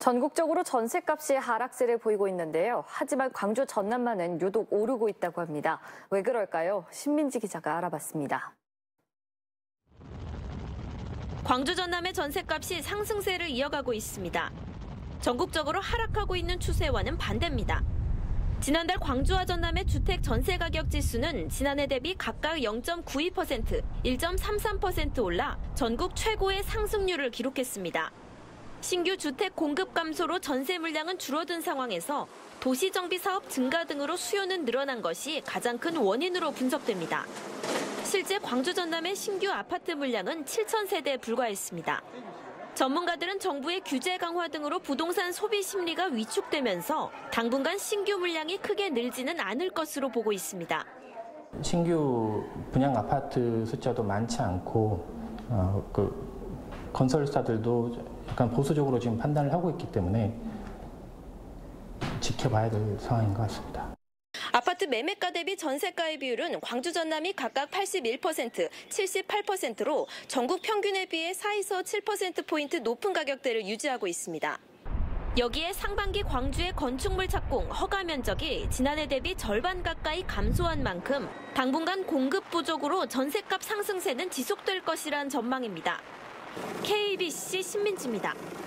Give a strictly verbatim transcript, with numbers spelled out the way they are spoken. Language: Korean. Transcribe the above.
전국적으로 전셋값이 하락세를 보이고 있는데요. 하지만 광주 전남만은 유독 오르고 있다고 합니다. 왜 그럴까요? 신민지 기자가 알아봤습니다. 광주 전남의 전셋값이 상승세를 이어가고 있습니다. 전국적으로 하락하고 있는 추세와는 반대입니다. 지난달 광주와 전남의 주택 전세 가격 지수는 지난해 대비 각각 영 점 구이 퍼센트, 일 점 삼삼 퍼센트 올라 전국 최고의 상승률을 기록했습니다. 신규 주택 공급 감소로 전세 물량은 줄어든 상황에서 도시 정비 사업 증가 등으로 수요는 늘어난 것이 가장 큰 원인으로 분석됩니다. 실제 광주 전남의 신규 아파트 물량은 칠천 세대에 불과했습니다. 전문가들은 정부의 규제 강화 등으로 부동산 소비 심리가 위축되면서 당분간 신규 물량이 크게 늘지는 않을 것으로 보고 있습니다. 신규 분양 아파트 숫자도 많지 않고 어, 그 건설사들도 약간 보수적으로 지금 판단을 하고 있기 때문에 지켜봐야 될 상황인 것 같습니다. 아파트 매매가 대비 전세가의 비율은 광주 전남이 각각 팔십일 퍼센트, 칠십팔 퍼센트로 전국 평균에 비해 사에서 칠 퍼센트포인트 높은 가격대를 유지하고 있습니다. 여기에 상반기 광주의 건축물 착공 허가 면적이 지난해 대비 절반 가까이 감소한 만큼 당분간 공급 부족으로 전세값 상승세는 지속될 것이란 전망입니다. 케이비씨 신민지입니다.